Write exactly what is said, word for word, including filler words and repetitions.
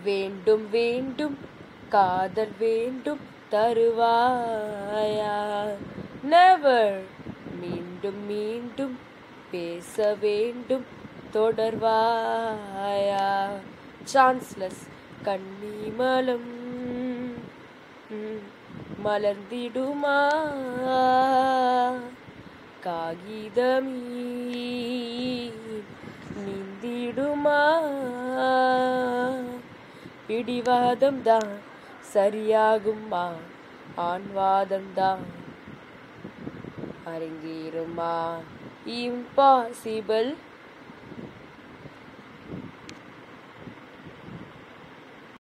வேண்டும் வேண்டும் காதல் வேண்டும் தருவாயா. நெவர் மீண்டும் மீண்டும் பேச வேண்டும் தொடர்வாயா. சான்ஸ்லெஸ் கன்னிமலம் மலர்ந்திடுமா காகிதமீ நீந்திடுமா. பிடிவாதம் தான் சரியாகுமா ஆண்வாதம் தான் அரங்கேறுமா. இம்பாசிபிள்